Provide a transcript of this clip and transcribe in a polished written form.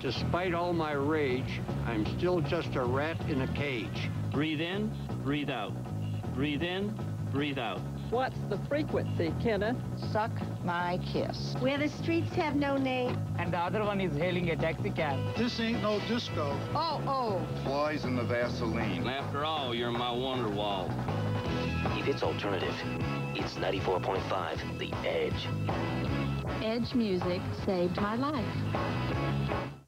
Despite all my rage, I'm still just a rat in a cage. Breathe in, breathe out. Breathe in, breathe out. What's the frequency, Kenneth? Suck my kiss. Where the streets have no name. And the other one is hailing a taxi cab. This ain't no disco. Oh. Flies in the Vaseline. And after all, you're my Wonderwall. If it's alternative, it's 94.5 The Edge. Edge music saved my life.